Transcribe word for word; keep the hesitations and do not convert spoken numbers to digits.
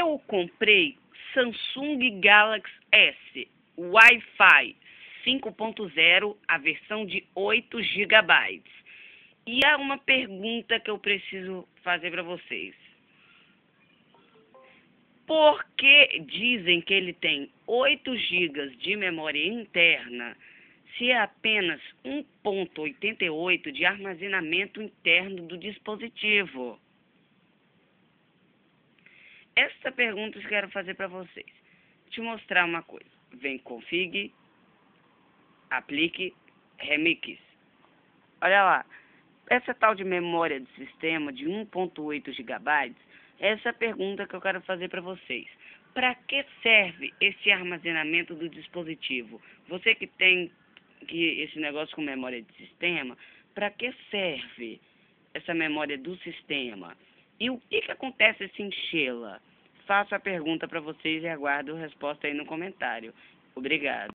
Eu comprei Samsung Galaxy S Wi-Fi cinco ponto zero, a versão de oito gigabytes. E há uma pergunta que eu preciso fazer para vocês. Por que dizem que ele tem oito gigas de memória interna se é apenas um ponto oitenta e oito de armazenamento interno do dispositivo? Essa pergunta eu quero fazer para vocês. Vou te mostrar uma coisa. Vem config, aplique, remix. Olha lá. Essa tal de memória de sistema de um ponto oito gigabytes, essa é a pergunta que eu quero fazer para vocês. Para que serve esse armazenamento do dispositivo? Você que tem que esse negócio com memória de sistema, para que serve essa memória do sistema? E o que, que acontece se enchê-la? Faço a pergunta para vocês e aguardo a resposta aí no comentário. Obrigado.